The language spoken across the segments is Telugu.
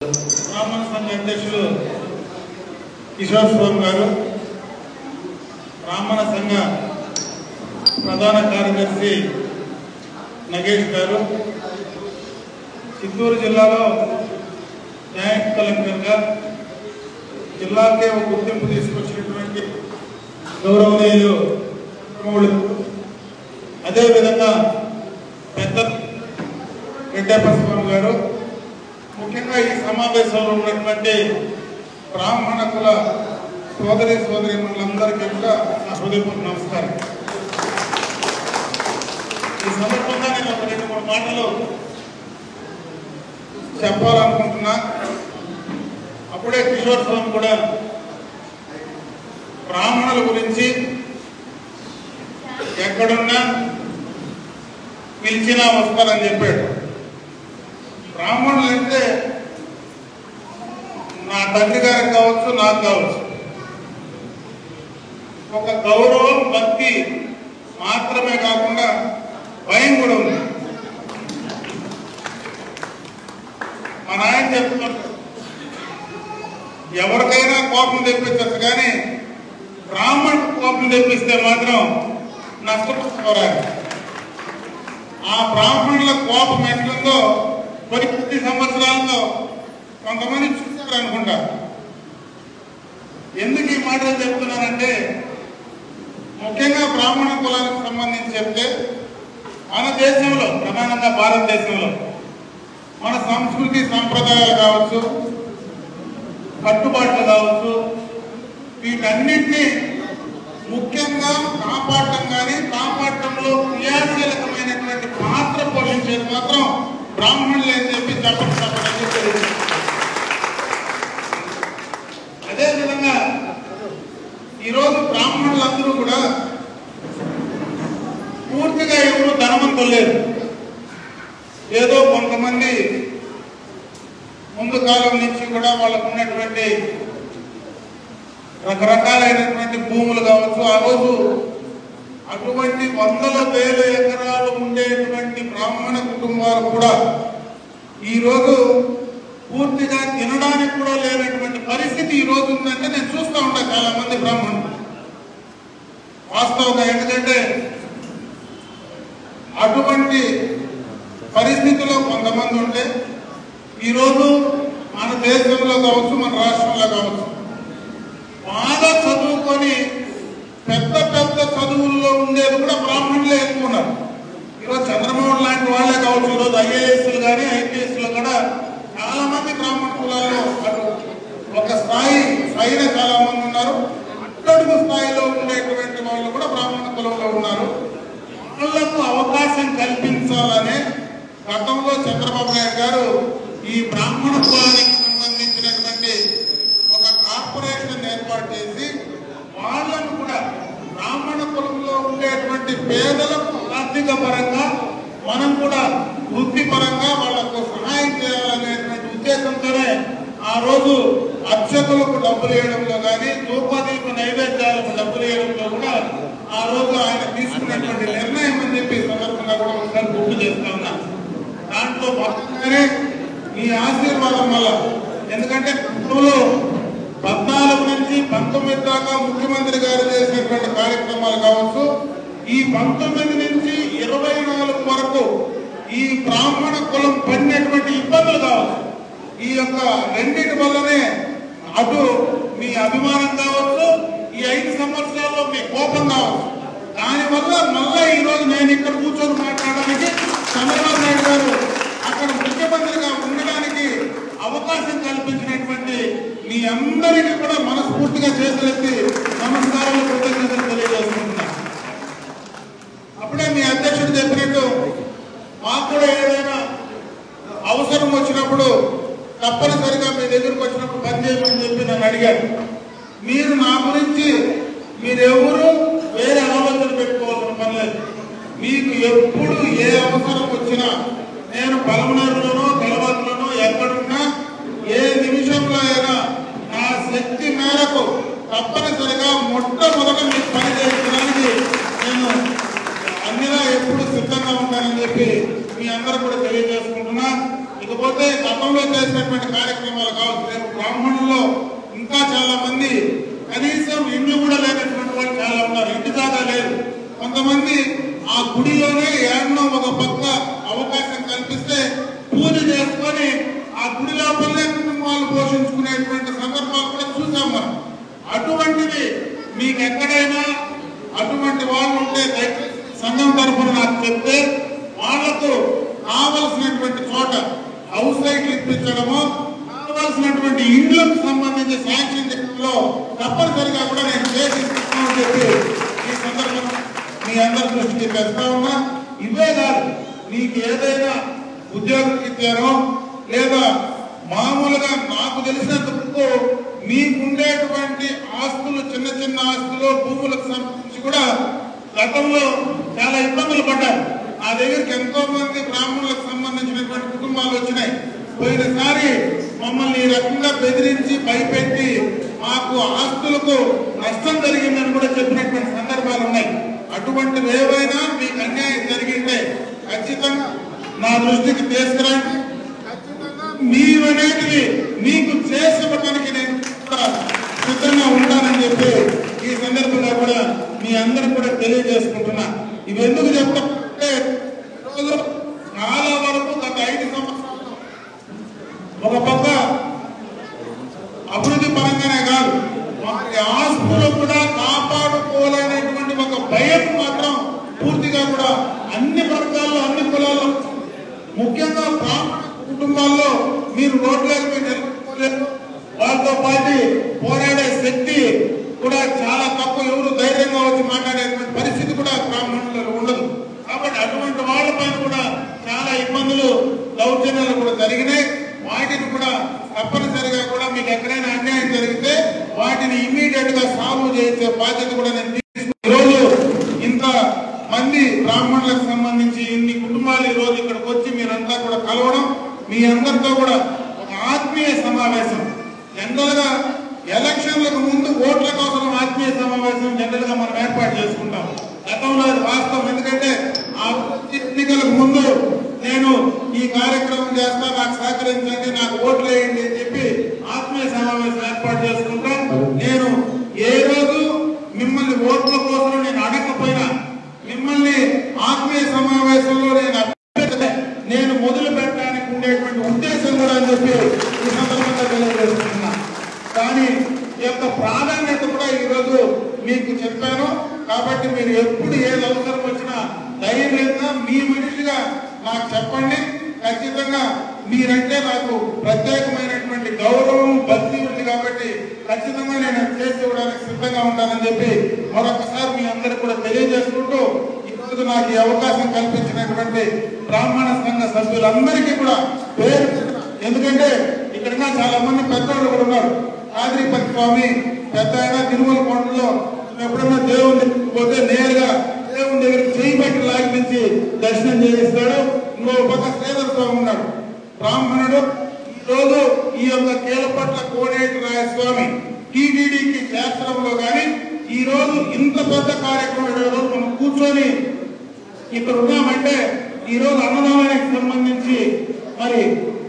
బ్రాహ్మణ సంఘ అధ్యక్షులు కిషోర్ స్వామి గారు, బ్రాహ్మణ సంఘ ప్రధాన కార్యదర్శి నగేష్ గారు, చిత్తూరు జిల్లాలో జాయింట్ కలెక్టర్గా జిల్లాకే ఒక గుర్తింపు తీసుకొచ్చినటువంటి గౌరవనీయులు అదేవిధంగా పెద్ద రెడ్డప్ప స్వామి గారు, ముఖ్యంగా ఈ సమావేశంలో ఉన్నటువంటి బ్రాహ్మణ కుల సోదరీమణులందరికీ కూడా నా హృదయపూర్వక నమస్కారం. ఈ సందర్భంగా నేను ఒక 2-3 మాటలు చెప్పాలనుకుంటున్నా. అప్పుడే కిషోర్ స్వామి కూడా బ్రాహ్మణుల గురించి ఎక్కడున్నా పిలిచినా వస్తారని చెప్పాడు. బ్రాహ్మణులు అంటే నా తండ్రి గారికి కావచ్చు, నాకు కావచ్చు, ఒక గౌరవం, భక్తి మాత్రమే కాకుండా భయం కూడా ఉంది. మా నాయన చెప్తున్నారు, ఎవరికైనా కోపం తెప్పించచ్చు, కానీ బ్రాహ్మణుడికి కోపం తెప్పిస్తే మాత్రం నష్టపోరాలి. ఆ బ్రాహ్మణుల కోపం ఎట్లుందో కొన్ని సంవత్సరాల్లో కొంతమంది చూశారనుకుంటా. ఎందుకు ఈ మాటలు చెప్తున్నానంటే, ముఖ్యంగా బ్రాహ్మణ కులానికి సంబంధించి చెప్తే మన దేశంలో, ప్రధానంగా భారతదేశంలో మన సంస్కృతి సంప్రదాయాలు కావచ్చు, కట్టుబాట్లు కావచ్చు, వీటన్నిటినీ ముఖ్యంగా కాపాడటం, కానీ కాపాడటంలో క్రియాశీలకమైనటువంటి పాత్ర పోషించేది మాత్రం బ్రాహ్మణులు అని చెప్పి చెప్పడం. అదేవిధంగా ఈరోజు బ్రాహ్మణులందరూ కూడా పూర్తిగా ఎవరు ధనవంతులు లేరు. ఏదో కొంతమంది ముందు కాలం నుంచి కూడా వాళ్ళకు ఉన్నటువంటి రకరకాలైనటువంటి భూములు కావచ్చు, ఆ రోజు అటువంటి 100,000 ఎకరాలు ఉండేటువంటి బ్రాహ్మణ కుటుంబాలు కూడా ఈరోజు పూర్తిగా తినడానికి కూడా లేనటువంటి పరిస్థితి ఈరోజు ఉందంటే నేను చూస్తూ ఉంటాను చాలా మంది బ్రాహ్మణులు. వాస్తవంగా ఎందుకంటే అటువంటి పరిస్థితుల్లో కొంతమంది ఉంటే ఈరోజు మన దేశంలో కావచ్చు, మన రాష్ట్రంలో కావచ్చు, బాగా చదువుకొని పెద్ద పెద్ద చదువుల్లో ఉండేది కూడా బ్రాహ్మణులే ఎక్కువ ఉన్నారు. ఈరోజు చంద్రబాబు లాంటి వాళ్ళే కావచ్చు, ఈరోజు IASలు కానీ IPSలు కూడా చాలా మంది బ్రాహ్మణ కులాల్లో అటు ఒక స్థాయిన చాలా మంది ఉన్నారు. అట్టడుగు స్థాయిలో ఉండేటువంటి వాళ్ళు కూడా బ్రాహ్మణ కులంలో ఉన్నారు. వాళ్లకు అవకాశం కల్పించాలనే గతంలో చంద్రబాబు నాయుడు గారు ఈ బ్రాహ్మణ కులానికి సంబంధించినటువంటి ఒక కార్పొరేషన్ ఏర్పాటు చేసి వాళ్ళను కూడా బ్రాహ్మణ కులంలో ఉండేటువంటి పేదలకు ఆర్థిక పరంగా, మనం కూడా వృత్తిపరంగా వాళ్లకు సహాయం చేయాలనేటువంటి ఉద్దేశంతోనే ఆ రోజు అర్చకులకు డబ్బులు ఇవ్వడంలో కానీ, ధూపదీప నైవేద్యాలకు డబ్బులు ఇవ్వడంలో కూడా ఆ రోజు ఆయన తీసుకున్నటువంటి నిర్ణయం అని చెప్పి సందర్భంగా కూడా ఒకసారి గుర్తు చేస్తా ఉన్నా. దాంట్లో భాగంగానే మీ ఆశీర్వాదం వల్ల, ఎందుకంటే 14 నుంచి 19 దాకా ముఖ్యమంత్రి గారు చేసినటువంటి కార్యక్రమాలు కావచ్చు, ఈ 19 నుంచి 24 వరకు ఈ బ్రాహ్మణ కులం పడినటువంటి ఇబ్బందులు కావచ్చు, ఈ యొక్క రెండింటి వల్లనే అటు మీ అభిమానం కావచ్చు, ఈ 5 సంవత్సరాల్లో మీ కోపం కావచ్చు, దానివల్ల మళ్ళా ఈరోజు నేను ఇక్కడ కూర్చొని మాట్లాడడానికి చంద్రబాబు నాయుడు గారు అక్కడ ముఖ్యమంత్రిగా ఉండడానికి అవకాశం కల్పించినటువంటి మీ అందరికీ కూడా మనస్ఫూర్తిగా చేతులెత్తి నమస్కారాలు, కృతజ్ఞతలు తెలియజేసుకుంటున్నా. అప్పుడే మీ అధ్యక్షుడు చెప్పినట్టు మాకు కూడా ఏదైనా అవసరం వచ్చినప్పుడు తప్పనిసరిగా మీ దగ్గరకు వచ్చినప్పుడు పనిచేయమని చెప్పి నన్ను అడిగారు. మీరు నా గురించి మీరెవరూ వేరే ఆలోచన పెట్టుకోవాల్సిన పని లేదు. మీకు ఎప్పుడు ఏ అవసరం వచ్చినా నేను పలమనేరులోనో గెలవత్తులోనో ఎక్కడున్నా ఏ నిమిషంలో అయినా నా శక్తి మేరకు తప్పనిసరిగా మొట్టమొదట మీకు పని చేయించడానికి నేను అన్నిలా ఎప్పుడు సిద్ధంగా ఉంటానని చెప్పి మీ అందరూ కూడా తెలియజేసుకుంటున్నా. ఇకపోతే గతంలో చేసినటువంటి కార్యక్రమాలు కావచ్చు. రేపు బ్రాహ్మణుల్లో ఇంకా చాలా మంది కనీసం ఇండ్లు కూడా లేనటువంటి వాళ్ళు చాలా ఉన్నారు. ఇంటి దాకా లేదు. కొంతమంది ఆ గుడిలోనే ఏడనో ఒక పక్క అవకాశం కల్పిస్తే పూజ చేసుకొని ఆ గుడి లోపలనే కుటుంబాలు పోషించుకునేటువంటి సందర్భాలు కూడా చూసాం మనం. అటువంటిది మీకు ఎక్కడైనా అటువంటి వాళ్ళు ఉంటే సంఘం తరఫున నాకు చెప్తే వాళ్లకు కావలసినటువంటి చోట హౌస్ సైట్లు ఇప్పించడమో కావలసినటువంటి ఇండ్లకు సంబంధించి శాంక్షన్ చేయడంలో తప్పనిసరిగా కూడా నేను చేసిస్తానని చెప్పి ఈ సందర్భంగా మీ అందరి దృష్టికి తెస్తా ఉన్నా. ఇవే కాదు, మీకు ఏదైనా ఉద్యోగం ఇచ్చారో లేదా మామూలుగా నాకు తెలిసినంత వరకు మీకుండేటువంటి ఆస్తులు చిన్న చిన్న ఆస్తులు భూములకు సంబంధించి కూడా గతంలో చాలా ఇబ్బందులు పడ్డారు. నా దగ్గరికి ఎంతో మంది బ్రాహ్మణులకు సంబంధించినటువంటి కుటుంబాలు వచ్చినాయి. పోయినసారి మమ్మల్ని ఈ రకంగా బెదిరించి భయపెట్టి మాకు ఆస్తులకు నష్టం జరిగిందని కూడా చెప్పినటువంటి సందర్భాలు ఉన్నాయి. అటువంటివి ఏవైనా మీకు అన్యాయం జరిగింటే ఖచ్చితంగా నా దృష్టికి తీసుకురండి. ఖచ్చితంగా మీరనేటివి మీకు చేసేపడానికి నేను సిద్ధంగా ఉంటానని చెప్పి ఈ సందర్భంగా కూడా మీ అందరికి కూడా తెలియజేసుకుంటున్నా. ఇవి ఎందుకు చెప్తామంటే ఈరోజు చాలా వరకు గత 5 సంవత్సరాలు ఒక పక్క అభివృద్ధి పరంగానే కాదు, వారి ఆస్తులు కూడా కాపాడుకోవాలనేటువంటి ఒక భయం మాత్రం పూర్తిగా కూడా అన్ని వర్గాల్లో అన్ని కులాల్లో, ముఖ్యంగా బ్రాహ్మణ కుటుంబాల్లో మీరు రోడ్లకు నిలబడలేరు. వాళ్ళతో పాటు పోరాడే శక్తి కూడా చాలా తక్కువ. ఎవరు ధైర్యంగా వచ్చి మాట్లాడేటువంటి పరిస్థితి కూడా బ్రాహ్మణులలో ఉండదు. కాబట్టి అటువంటి వాళ్ళపైన కూడా చాలా ఇబ్బందులు దౌర్జన్యాలు కూడా జరిగినాయి. వాటిని కూడా తప్పనిసరిగా కూడా మీకు ఎక్కడైనా అన్యాయం జరిగితే వాటిని ఇమీడియట్ గా సాల్వ్ చేసే బాధ్యత కూడా నేను తీసుకున్నాను. ఈరోజు ఇంత మంది బ్రాహ్మణులకు సంబంధించి ఇన్ని కుటుంబాలు ఈ రోజు ఇక్కడికి వచ్చి మీరంతా కూడా కలవడం, మీ అందరితో కూడా ఒక ఆత్మీయ సమావేశం. జనరల్ గా ఎలక్షన్లకు ముందు ఓట్ల కోసం ఆత్మీయ సమావేశం జనరల్ గా మనం ఏర్పాటు చేసుకుంటాం. గతంలో అది వాస్తవం. ఎందుకంటే ఆ ఎన్నికలకు ముందు నేను ఈ కార్యక్రమం చేస్తా, నాకు సహకరించండి, నాకు ఓట్లు వేయండి అని చెప్పి ఆత్మీయ సమావేశం ఏర్పాటు చేసుకుంటాం. నేను ఏ రోజు మిమ్మల్ని ఓట్ల కోసం నేను అడగకపోయినా మిమ్మల్ని ఆత్మీయ సమావేశంలో నేను మొదలు పెట్టడానికి ఉండేటువంటి ఉద్దేశం కూడా అని చెప్పి ఈ సందర్భంగా తెలియజేస్తున్నా. కానీ ఈ యొక్క ప్రాధాన్యత కూడా ఈరోజు మీకు చెప్పాను. కాబట్టి మీరు ఎప్పుడు ఏది అవసరం వచ్చినా ధైర్యంగా మీ మనిషిగా నాకు చెప్పండి. ఖచ్చితంగా మీరంటే నాకు ప్రత్యేకమైనటువంటి గౌరవం భక్తి ఉంది. కాబట్టి ఖచ్చితంగా నేను చేసి ఇవ్వడానికి సిద్ధంగా ఉంటానని చెప్పి మరొకసారి మీ అందరికి కూడా తెలియజేసుకుంటూ ఈరోజు నాకు ఈ అవకాశం కల్పించినటువంటి బ్రాహ్మణ సంఘ సభ్యులందరికీ కూడా పేరు, ఎందుకంటే ఇక్కడ చాలా మంది పెద్దవాళ్ళు కూడా ఉన్నారు. ఆదిరిపతి స్వామి పెద్ద ఆయన తిరుమల కొండలో ఎప్పుడన్నా దేవుని దగ్గరికి పోతే నేరుగా దేవుని దగ్గరికి చేయి పెట్టి లాగించి దర్శనం చేయిస్తాడు. ఇంకో పక్క శ్రీధర స్వామి ఉన్నాడు బ్రాహ్మణుడు. ఈరోజు ఈ యొక్క కీలపట్ల కోనేటి రాయస్వామి టీటీడీకి చేర్చడంలో కానీ ఈ రోజు ఇంత పెద్ద కార్యక్రమం రోజు మనం కూర్చొని ఇక్కడ ఉన్నామంటే ఈ రోజు అన్నదానానికి సంబంధించి మరి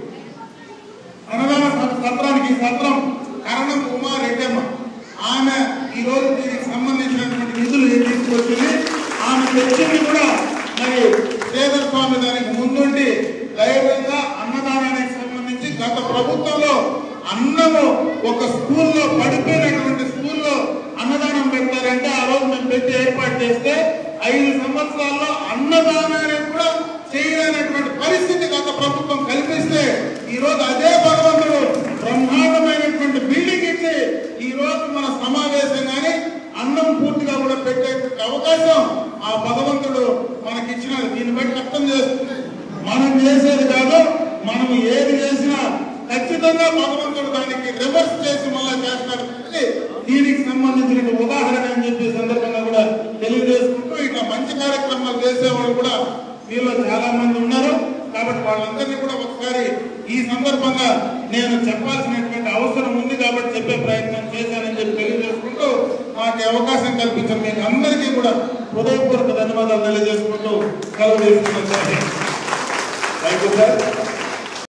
అన్నదాన సత్రానికి సత్రం కరణం ఉమారెడ్డమ్మ ఆమె ఈ రోజు దీనికి సంబంధించినటువంటి నిధులు తీసుకొచ్చింది. ఆమె తెచ్చింది కూడా మరి శ్రీధర స్వామి దానికి ముందుండి ధైర్యంగా అన్నదానానికి సంబంధించి గత ప్రభుత్వంలో అన్నము ఒక స్కూల్లో పడిపోయినటువంటి స్కూల్లో అన్నదానం పెట్టారంటే ఆ రోజు మేము పెట్టి ఏర్పాటు చేస్తే 5 సంవత్సరాల్లో అన్నదానానికి కూడా చేయలేనటువంటి పరిస్థితి గత ప్రభుత్వం కల్పిస్తే ఈ రోజు అదే భగవంతుడు బ్రహ్మాండమైనటువంటి బిల్డింగ్ ఇచ్చి ఈ రోజు మన సమావేశం కానీ అన్నం పూర్తిగా కూడా పెట్టేటువంటి అవకాశం ఆ భగవంతుడు మనకిచ్చినాడు. దీన్ని బట్టి అర్థం చేస్తుంది మనం చేసేది కాదు, మనం ఏది చేసినా ఖచ్చితంగా భగవంతుడు దానికి రివర్స్ చేసి మళ్ళా చేస్తాడు. దీనికి సంబంధించిన ఉదాహరణ అని చెప్పి సందర్భంగా కూడా తెలియజేసుకుంటూ ఇట్లా మంచి కార్యక్రమాలు చేసేవాళ్ళు కూడా మీలో చాలా మంది ఉన్నారు. కాబట్టి వాళ్ళందరినీ కూడా ఒకసారి ఈ సందర్భంగా నేను చెప్పాల్సినటువంటి అవసరం ఉంది కాబట్టి చెప్పే ప్రయత్నం చేశానని చెప్పి తెలియజేసుకుంటూ నాకు అవకాశం కల్పించిన మీకు అందరికీ కూడా హృదయపూర్వక ధన్యవాదాలు తెలియజేసుకుంటూ సెలవు తీసుకుంటాను. Thank you sir.